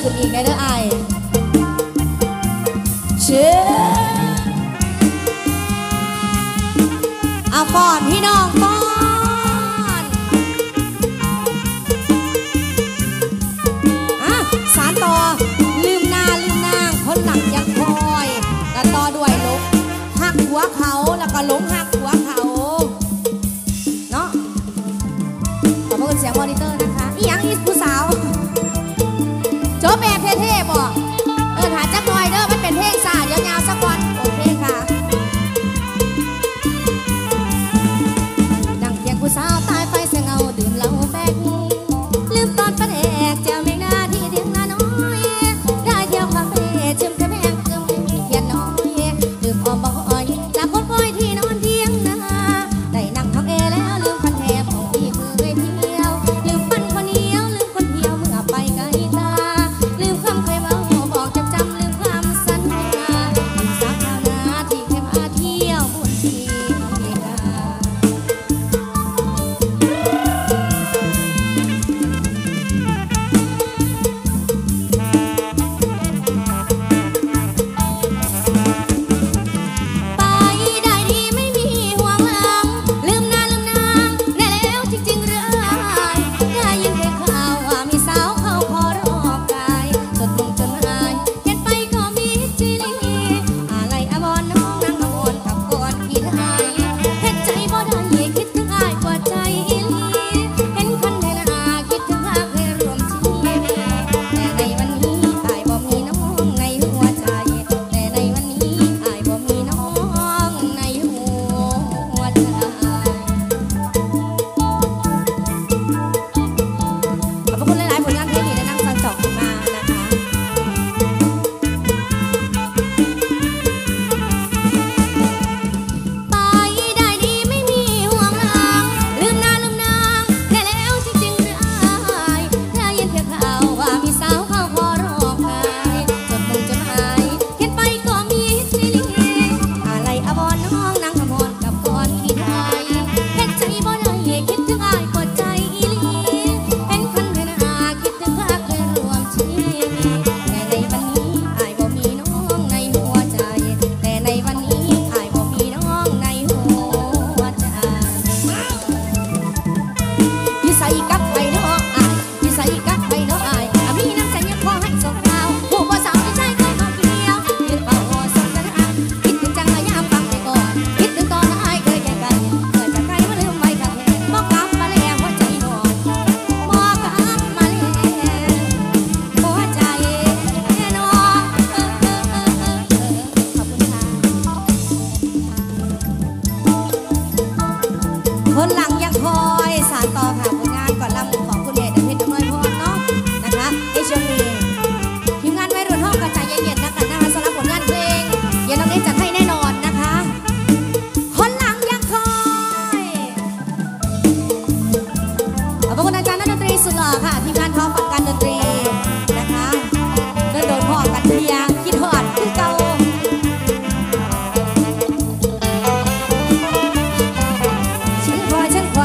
ขึ้นอีกไงเด้อไอเชื่อเอาฟอนพี่น้องฟอนสารต่อลืมหน้าลืมนางคนหลังยังคอยแต่ต่อด้วยลงหักหัวเขาแล้วก็ลงหักหัวเขาเนาะขอบคุณเสียงมอนิเตอร์นะคะอีหยังอีผู้สาวโจ๊กแบบเท่ๆบอกหาจักหน่อยเด้อมันเป็นเพลงซาเดี๋ยวยาวสักวันโอเคค่ะดังเพียงผู้สาวตายไฟเสียงเอาดื่มเหล้าแบกลืมตอนประเดกเจ้าเมงหน้าที่เดียงนาน้อยได้เที่ยวคาเฟ่ชิมกระแบงเติมเขียนน้อยลืมออมบอกอ้อยจากคนป่วยที่นอนเที่ยงนาได้นั่งทำแล้วลืมพันแทบของพี่เคยเที่ยวลืมปั้นคนเหนียวลืมคนเที่ยวเมื่อไปไกลตาลืมคำเคยเมาบอกจำลืมความสัญญาลืมสาวชาวนาที่เคยมาเที่ยวบนที่กาคนหลังยังคอยสานต่อค่ะผลงานก่อนลำของคุณเดชเพชรน้อยพรเนาะนะคะในช่วงนี้ทีมงานไม่รุ่นห้องกระจายเย็นๆนะคะสำหรับผลงานเพลงเดี๋ยวน้องเล็กจัดให้แน่นอนนะคะคนหลังยังคอยขอบคุณอาจารย์นักดนตรีสุดหล่อค่ะทีมงานท้องฝันการดนตรีนะคะโดนพ่อกันเทียคิดหอดคือเก่าฉันคอย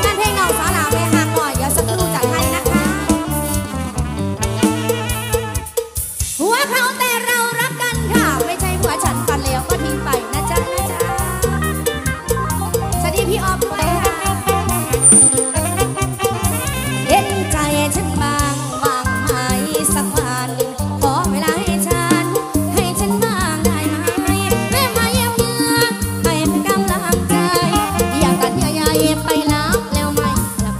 งานเพลงน้องสาวหลาแม่หักหน่อยอย่าสักครู่จัดให้นะคะหัวเขาแต่เรารักกันค่ะไม่ใช่หัวฉันฟันแล้วก็ทิ้งไปนะจ๊ะนะจ๊ะสวัสดีพี่ออฟด้วยค่ะเห็นใจฉันบ้างวางไหมสักวันขอเวลาให้ฉันบ้างได้ไหมแม่มาเยี่ยมเยือนให้เป็นกำลังใจอยากตัดเยื่อใยไปแล้วไม่กลับ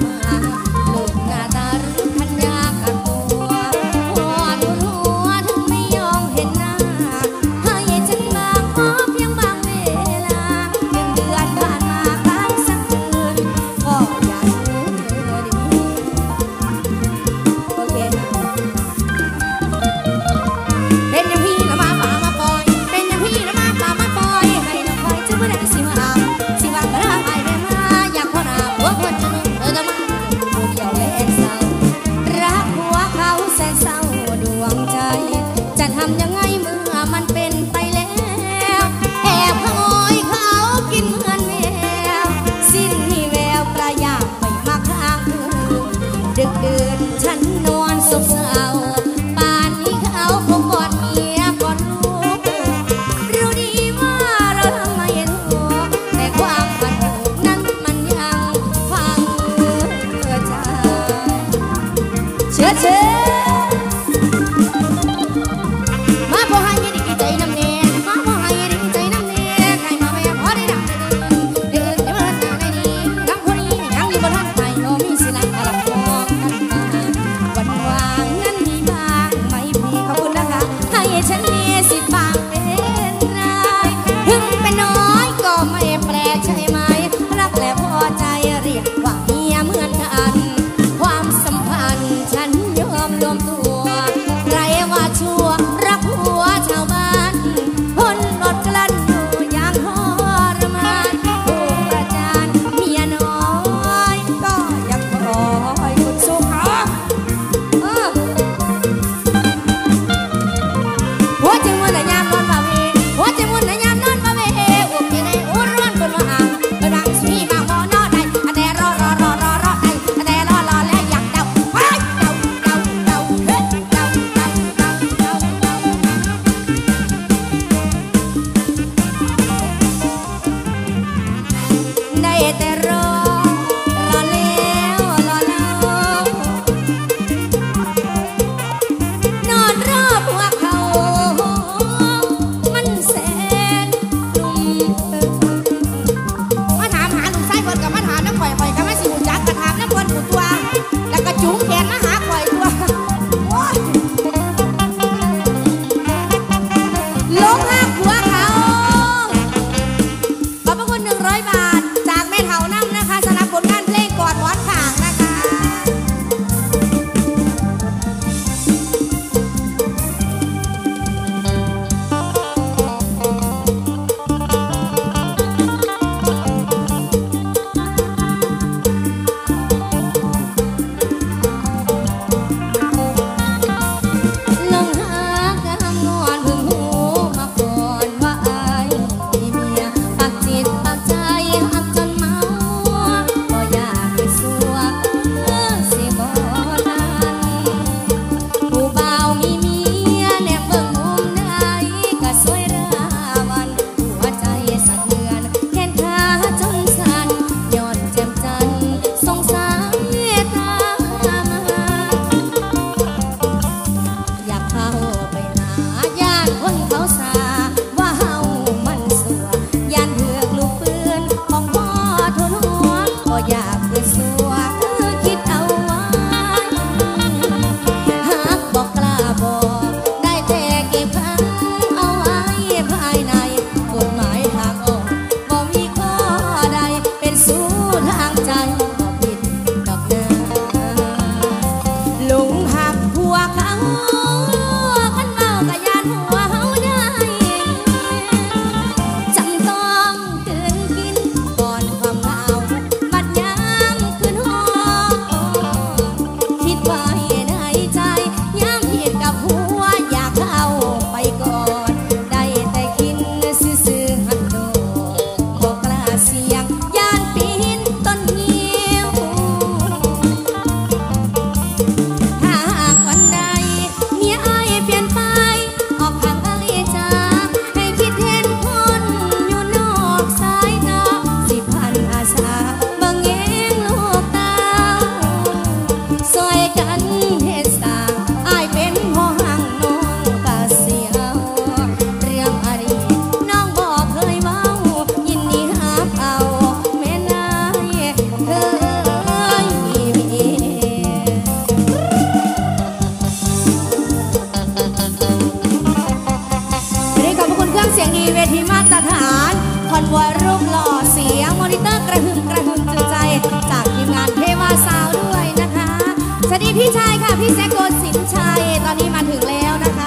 วยรูปหล่อเสียงมอนิเตอร์กระหึ่มจุใจจากทีมงานเทวาสาวด้วยนะคะสวัสดีพี่ชายค่ะพี่แซกโกสินชัยตอนนี้มาถึงแล้วนะคะ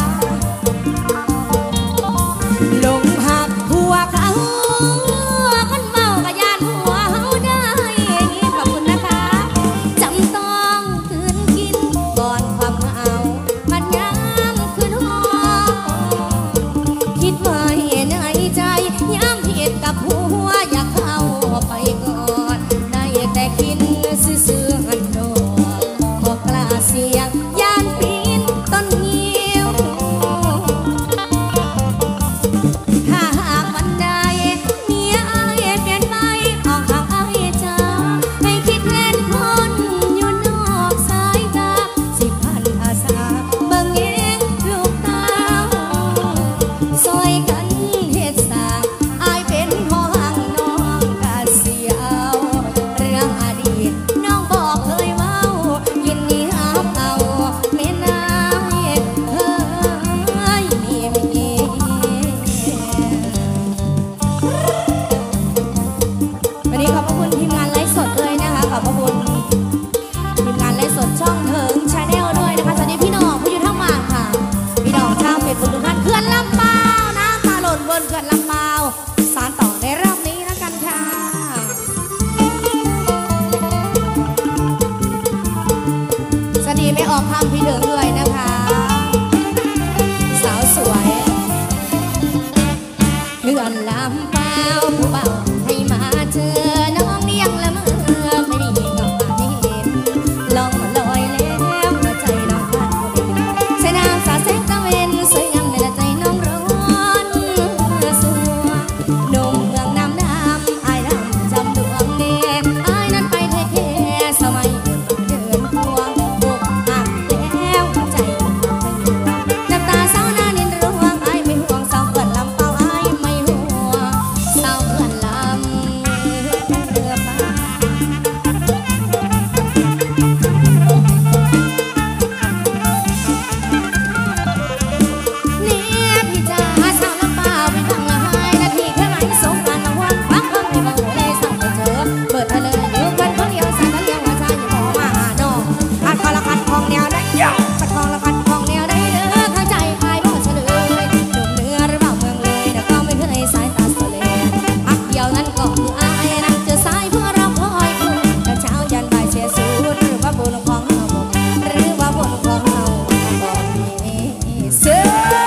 ลงหักหัวเขาคนเมากะยานหัวเขาได้ขอบคุณนะคะจำต้องคืนกินก่อนความเหงามันย้ำคืนหอคิดไว้ในใจย้ำผิดกับหัวอยากเข้าไปก่อนได้แต่กินซื่อๆหันโดบอกกล้าเสียงย่านปีนต้นเงี้ยวถ้าหากวันใดเมียอายเปลี่ยนไปออกห่างอายจ้าให้คิดเล่นคนอยู่นอกสายตาสิพันอาสาเบิ่งเองลูกตาซอยกันเฮ็ดสร้างอายเป็นพ่อหังน้องกะเสียวเรื่องอดีตน้องบอกเคยเว้ายินดีรับเอาแม่นายเฮ้ยมีวันนี้ขอบพระคุณทีมงานไลฟ์สดด้วยนะคะขอบพระคุณทีมงานไลฟ์สดช่องเถิงชาแนลด้วยนะคะสวัสดีพี่น้องผู้อยู่ทั้งมากค่ะพี่น้องชาวเพชรบุรีทุกท่านเขื่อนลำเปาน้ำตาหล่นบนเขื่อนลำเปาสารต่อในรอบนี้แล้วกันค่ะสวัสดีไม่ออกคำพี่เถิงด้วยนะคะสาวสวยเขื่อนลำเปาผู้เบาให้มาเจอน้องเลี้ยงละเมอไม่มีดอกไม้เห็นลองมาลอยแล้วหัวใจน้องพันใส่น้ำสาดแสงตะเวนสวยงามในละใจน้องร้อนสัวหนุ่มเมืองน้ำดำอายดำจำดวงเนตอายนั้นไปเท่ๆสมัยเดินควงบุกหักแล้วหัวใจน้ำตาเศร้าหน้านินร่วงอายไม่ห่วงสาวเกินลำเปาอายไม่ห่วงสาวเกินลำเรือฟ้าเนี่ยพี่จ๋าสาวลำเปาไปทางละหายนาทีแค่ไหนสงกรานต์มาวันพักเพิ่มไม่มาหัวเลยสั่งไปเจอเปิดเลยอยู่กันคนเดียวสายกันเลี้ยงว่าชายอยู่พอมาหาน้องขัดคอละขัดของแนวได้ขัดคอละขัดของแนวได้เด้อเข้าใจใครบ่เฉลยหนุ่มเหนือหรือเปล่าเมืองเลยแต่ก็ไม่เคยสายตาสะเลพักเดียวนั้นก็คืออายนะเจอสายเพื่อเราคอยคุยแต่เช้ายันบ่ายเสียสูญหรือว่าบุญของเราบ่หรือว่าบุญของเราบ่มีเสือ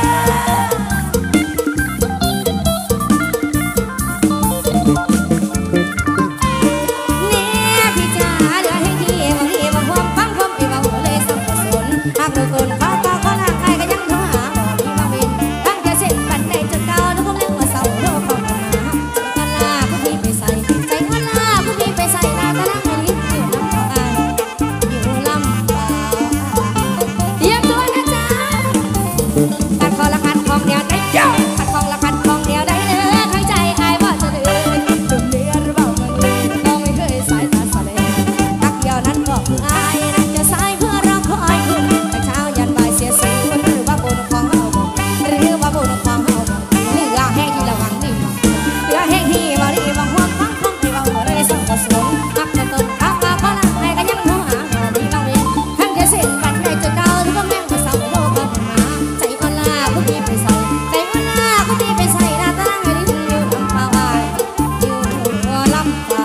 เนี่ยพี่จ๋าเดี๋ยวให้ดีบางทีบางความฟังความไปบางหัวเลยสับสนหากทุกคนเขาก็เขาหลักใครก็ยังโทรหาบอกมีมาวินตั้งแต่เส้นบันไดจนเก่าทุกคนเรียกว่าเสาโลกเขาหนาใจกันลาผู้พี่ไปใส่ใจกันลาผู้พี่ไปใส่ลาตะลังให้ลิ้นอยู่ลำเปาเตรียมตัวนะจ๊ะขัดคอละขัดของเดียวได้ขัดคอละขัดของเดียวได้เด้อเข้าใจอายบ่จะเดือดตุ่มเดือดหรือเปล่าเมืองเลยก็ไม่เคยสายตาสะเลพักเดียวนั้นก็คืออายนะจะสายเพื่อเราคอยคุณแต่เช้ายันบ่ายเสียสูญหรือว่าบุญของเราบ่หรือว่าบุญของเราบ่เหลือแห้งที่ระวังนี่เหลือแห้งที่บ่รีบางหัวฟังฟังไปบางหัวเลยสังกะสนพักจะต้นพักมาเพราะละใครก็ยังโทรหามีบางเวรท่านจะเส้นบันไดจนเก่าหรือว่าแม่งมาเสาโลกเขาหนาใจอ่อนลาผู้พี่ไปใส่ใจอ่อนลาผู้พี่ไปใส่หน้าตาให้ลิ้นอยู่ลำเปาอายอยู่ลำเปา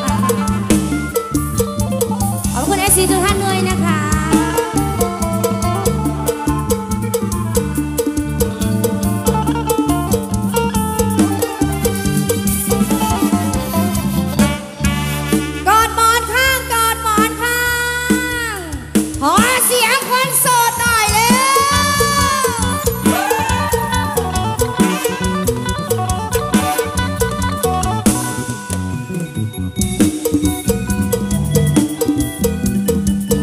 ขอบคุณเอฟซีทุกท่านด้วยนะคะกอดหมอนข้างกอดหมอนข้างขอเสียงคนโสดหน่อยเร็ว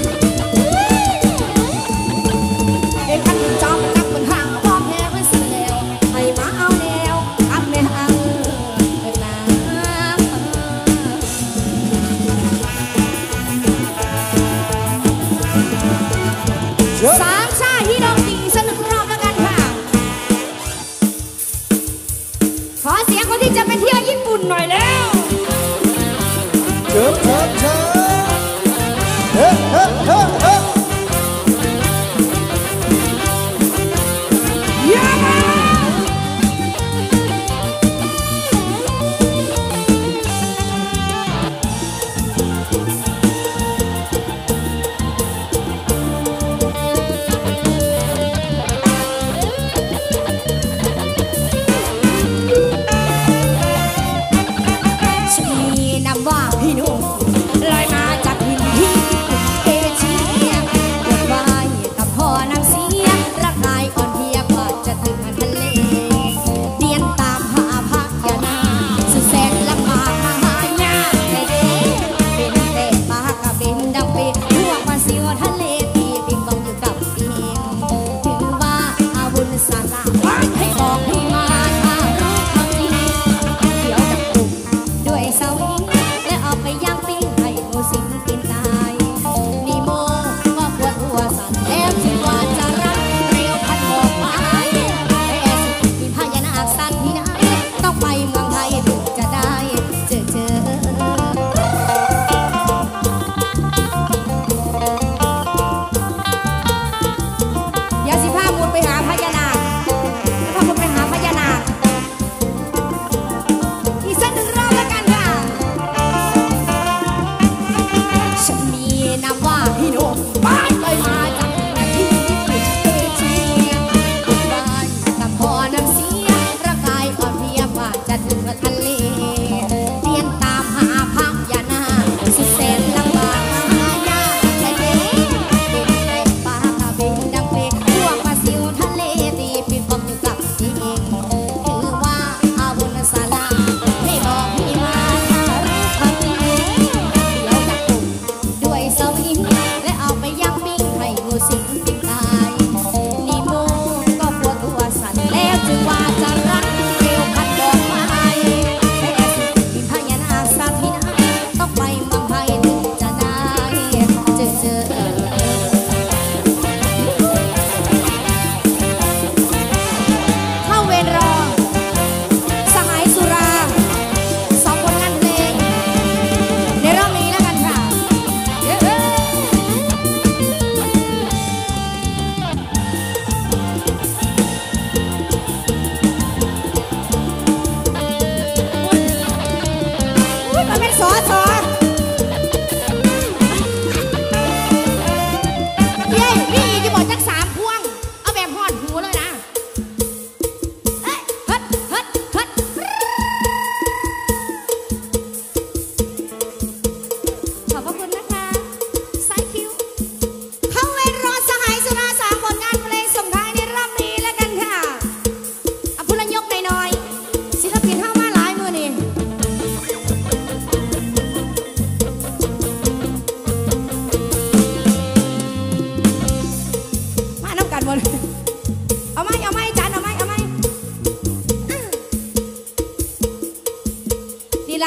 เด็กขันเป็นจอมเป็นนักเป็นห่างก็พร้อมแพ้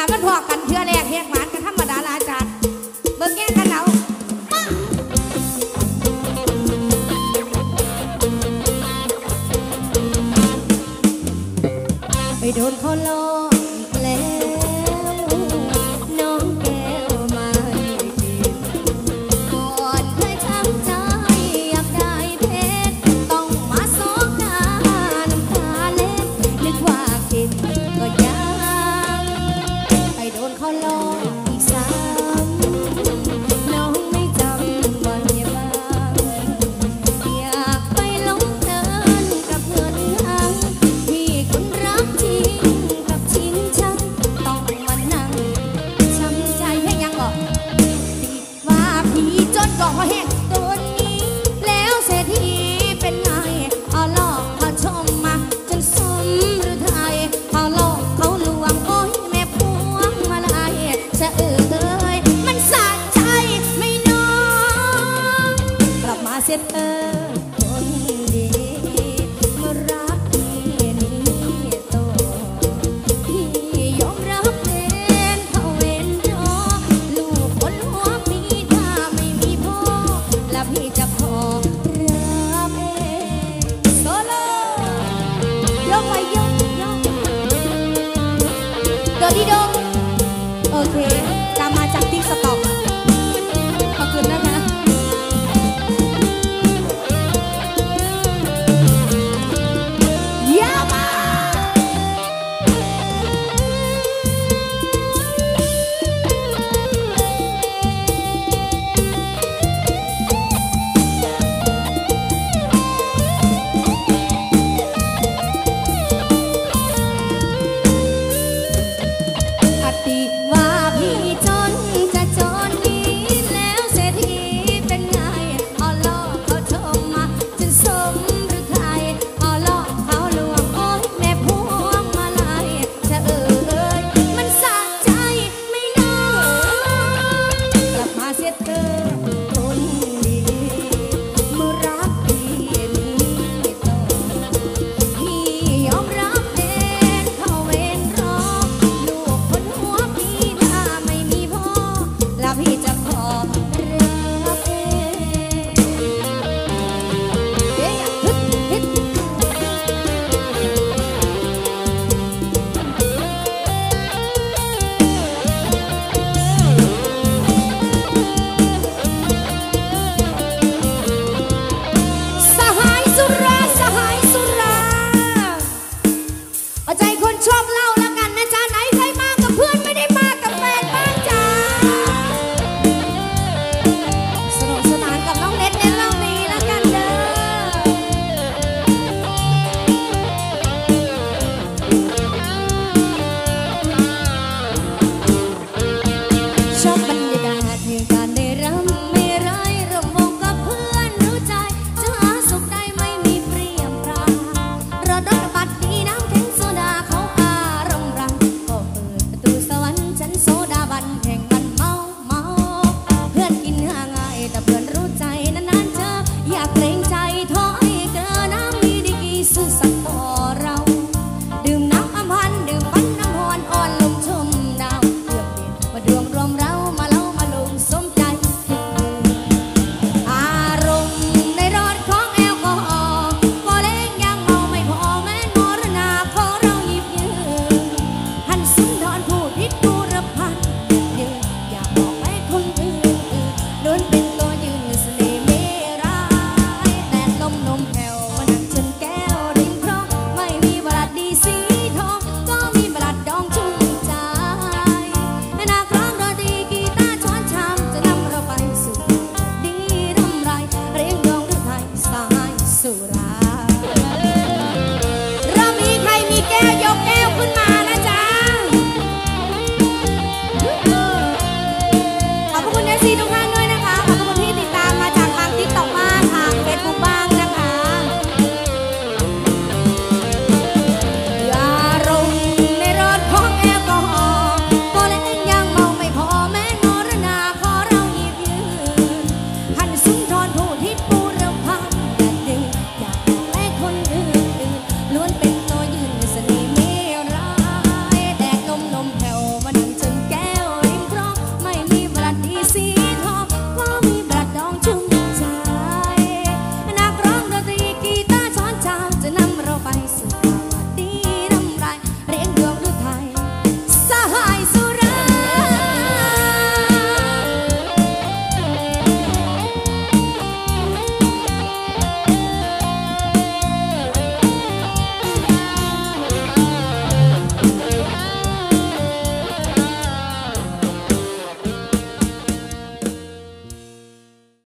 มันพอกันเทื่อแรกแหกหมานกันธรรมดาละอาจารย์เบิ่งแง่กันเอาไปโดนเขาหลอกอีกแล้วน้องแก้วมากินก่อนเคยช้ำใจอยากได้เพชรต้องมาสอกหน้าน้ำตาเล็ดนึกว่ากินก็ยังไปโดนเขาหลอกอีกซ้ำน้องไม่จำไว้บ้างอยากไปหลงเพลินกับเงินหังที่คนรักจริงกับชินชังต้องมานั่งช้ำใจให้ยังบอกติดว่าผีจนก่อแหกตัวนี้แล้วเศรษฐีเป็นไงเอาหลอกเอาชมมาจนสมหรือไทยเอาหลอกเขาลวงโอ้ยแม่พวงมาลายจะเยมันสะใจไม่น้องกลับมาเสียคนดีมารักพี่นี่โตพี่ยอมรับเป็นเขาเว้นรอลูกคนหัวปีถ้าไม่มีพ่อแล้วพี่จะพอรับเองโซโล่ยกไปยกโดดีโดโอเค